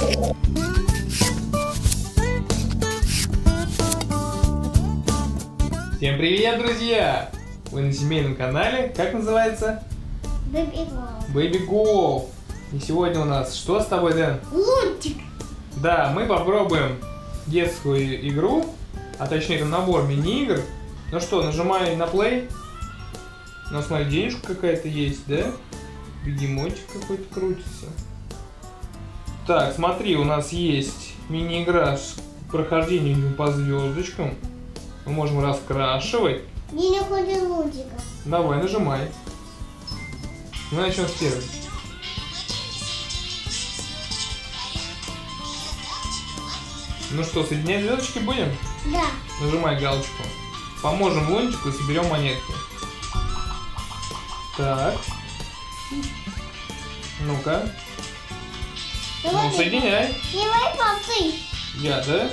Всем привет, друзья! Вы на семейном канале, как называется? Baby Golf. Baby Golf. И сегодня у нас что с тобой, Дэн? Лунтик. Да, мы попробуем детскую игру, а точнее это набор мини-игр. Ну что, нажимай на play. Ну смотри, денежка какая-то есть, да? Бегемотик какой-то крутится. Так, смотри, у нас есть мини-игра с прохождением по звездочкам. Мы можем раскрашивать. Не находит лунтика. Давай, нажимай. Мы начнем с первой. Ну что, соединять звездочки будем? Да. Нажимай галочку. Поможем лунтику и соберем монетки. Так. Ну-ка. Ну, соединяй. Давай, пап, ты. Я, да?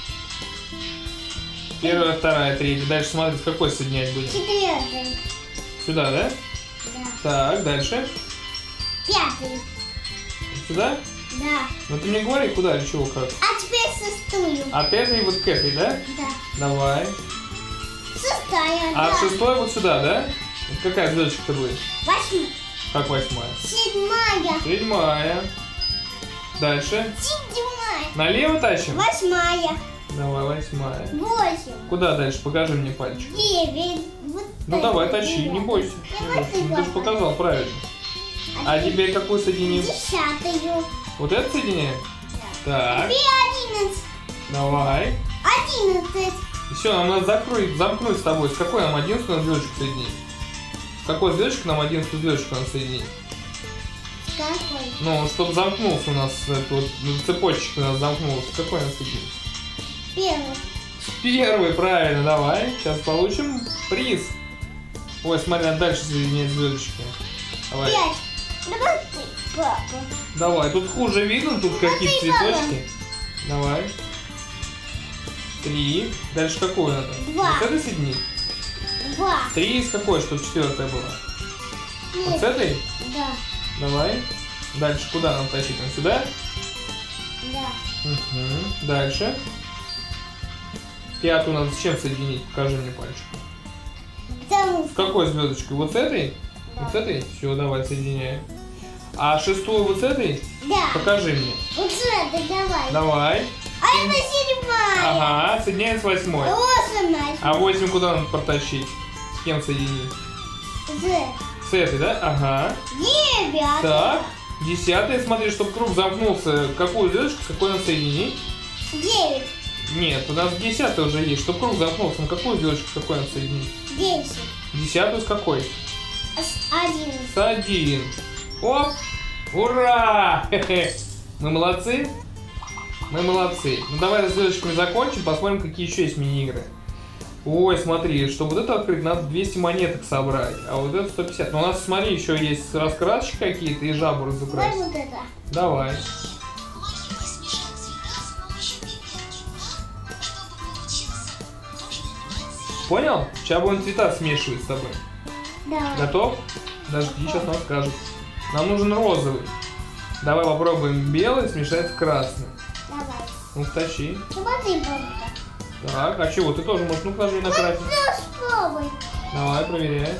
Первая, вторая, третья. Дальше смотри, с какой соединять будем. Четвертый. Сюда, да? Да. Так, дальше. Пятый. Сюда? Да. Ну ты мне говори, куда или чего, как. А теперь шестую. От этой вот к этой, да? Да. Давай. Шестая, А да. от шестой вот сюда, да? Вот какая звездочка будет? Восьмая. Как восьмая? Седьмая. Седьмая. Дальше. Седьмая. Налево тащим? Восьмая. Давай, восьмая. 8. Куда дальше? Покажи мне пальчик. 9. Вот Ну это, давай, тащи, не 9. бойся. Не Давай бойся. ты, Ну, ты же папа. показал правильно. А теперь какую соединим? 10. Вот это соединяем? Так, Теперь 11. давай. 11. Все, нам надо замкнуть с тобой. С какой нам 11 звездочку соединить? С какой звездочкой нам 11 звездочку надо соединить? Какой? Ну, чтобы замкнулся у нас, это вот, цепочечка у нас замкнулась. С какой надо соединить? Первый. С первой, правильно, давай. Сейчас получим приз. Ой, смотри, надо дальше соединять звездочки. Давай. 5. Давай ты, папа. Давай, тут хуже видно, тут какие-то цветочки. Давай. 3. Дальше какую надо? 2. Вот с этой соединить? 2. 3 из какой, чтобы четвертая была? Вот с этой? Да. Давай. Дальше куда нам тащить? Вот сюда? Да. Угу. Дальше. Пятую надо с чем соединить? Покажи мне пальчиком. Потому С какой звездочкой? Вот с этой? Да. Вот с этой? Все, давай, соединяем. А шестую вот с этой? Да. Покажи мне. Вот это давай. Давай. А это седьмая. Ага, соединяем с восьмой. 8. А 8 куда надо протащить? С кем соединить? С этой, да? Ага. 9. Так. 10, смотри, чтобы круг замкнулся. Какую звездочку, с какой надо соединить? 9. Нет, у нас 10 уже есть. Чтобы круг замкнулся, на какую звездочку, с какой надо соединить? 10. 10 с какой? С 11. С 1. Оп! Ура! Хе-хе. Мы молодцы? Мы молодцы. Ну давай с звездочками закончим, посмотрим, какие еще есть мини-игры. Ой, смотри, чтобы вот это открыть, надо 200 монеток собрать, а вот это 150. Но у нас, смотри, еще есть раскрасочки какие-то и жабу Давай разукрасить. вот это. Давай. Понял? Сейчас будем цвета смешивать с тобой. Давай. Готов? Подожди, сейчас нам скажут. Нам нужен розовый. Давай попробуем белый смешать с красным. Давай. Ну, тащи. Смотри, папа. Так, а чего? Ты тоже можешь, ну-ка, нажми на красный. Ну, попробуй. Давай, проверяй.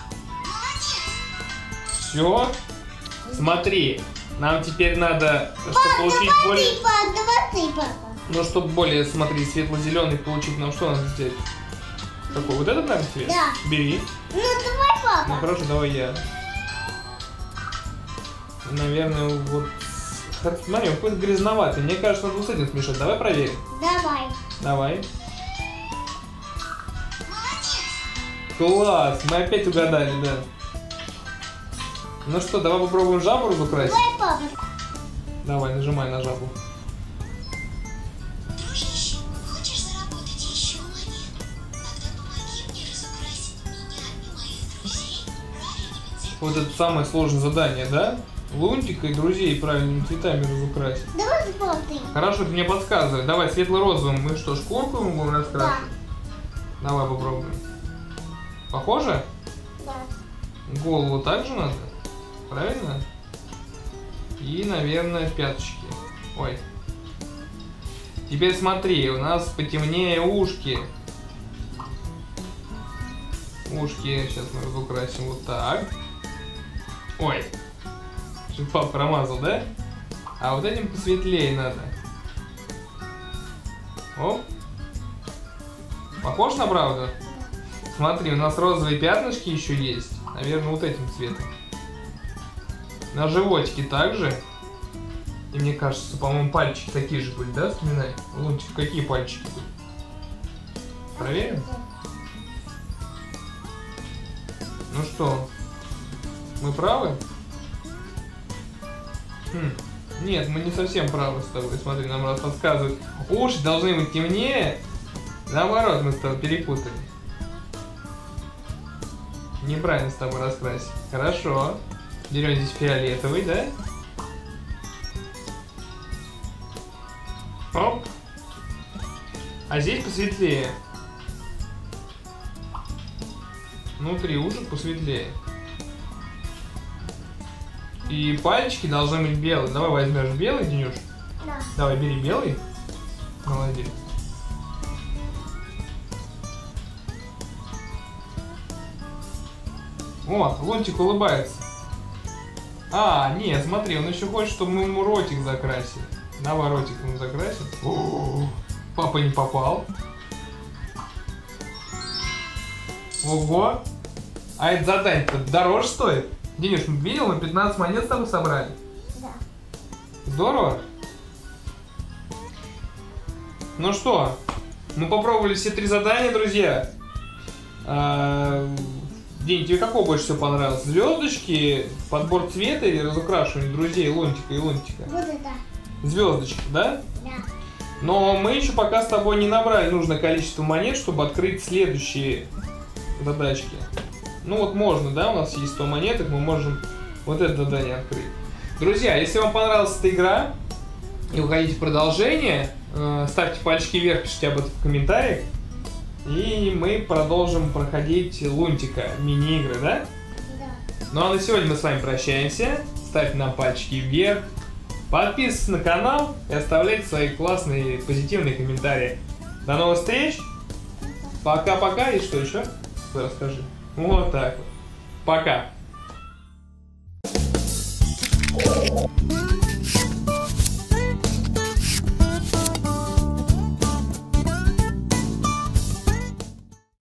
Все. Смотри, нам теперь надо, чтобы получить более... Давай ты, папа. Ну, чтобы более, смотри, светло-зеленый получить, нам что надо сделать? Какой? Вот этот, наверное, цвет? Да. Бери. Ну, давай, Ну, папа. хорошо, давай я. Наверное, вот... Смотри, он какой-то грязноватый. Мне кажется, надо вот с этим смешать. Давай проверим. Давай. Давай. Класс! Мы опять угадали, да. Ну что, давай попробуем жабу разукрасить. Давай, папа. Давай, нажимай на жабу. Дружище, хочешь заработать еще монет? Тогда помоги мне разукрасить меня и моих друзей правильными цветами. Вот это самое сложное задание, да? Лунтика и друзей правильными цветами разукрасить. Давай, папа, ты. Хорошо, ты мне подсказывай. Давай, светло-розовым. Мы что, шкурку мы будем раскрашивать? Давай попробуем. Похоже? Да. Голову также надо? Правильно? И, наверное, пяточки. Ой. Теперь смотри, у нас потемнее ушки. Ушки сейчас мы разукрасим вот так. Ой. Что-то папа промазал, да? А вот этим посветлее надо. Оп. Похож на правду? Смотри, у нас розовые пятнышки еще есть. Наверное, вот этим цветом. На животике также. И мне кажется, по-моему, пальчики такие же были, да? Вспоминай. Лунтик, какие пальчики были? Проверим? Ну что, мы правы? Нет, мы не совсем правы с тобой. Смотри, нам раз подсказывают. Уши должны быть темнее. Наоборот, мы с тобой перепутали. Неправильно с тобой раскрасили. Хорошо. Берем здесь фиолетовый, да? Оп. А здесь посветлее. Внутри ушек посветлее. И пальчики должны быть белые. Давай возьмешь белый, Денюш. Да. Давай, бери белый. Молодец. Вот, Лунтик улыбается. А, нет, смотри, он еще хочет, чтобы мы ему ротик закрасили. Давай ротик ему закрасим. О-о-о. Папа не попал. Ого. А это задание-то дороже стоит. Денис, видел, мы 15 монет с тобой собрали. Да. Здорово. Ну что, мы попробовали все 3 задания, друзья. День, тебе какого больше всего понравилось? Звездочки, подбор цвета или разукрашивание друзей Лунтика и Лунтика? Вот это. Звездочки, да? Да. Но мы еще пока с тобой не набрали нужное количество монет, чтобы открыть следующие задачки. Ну вот можно, да, у нас есть 100 монеток, мы можем вот это задание открыть. Друзья, если вам понравилась эта игра и вы хотите продолжение, ставьте пальчики вверх, пишите об этом в комментариях. И мы продолжим проходить Лунтика, мини-игры, да? Да. Ну а на сегодня мы с вами прощаемся. Ставьте нам пальчики вверх. Подписывайтесь на канал и оставляйте свои классные позитивные комментарии. До новых встреч. Пока-пока. И что еще? Расскажи. Вот так вот. Пока.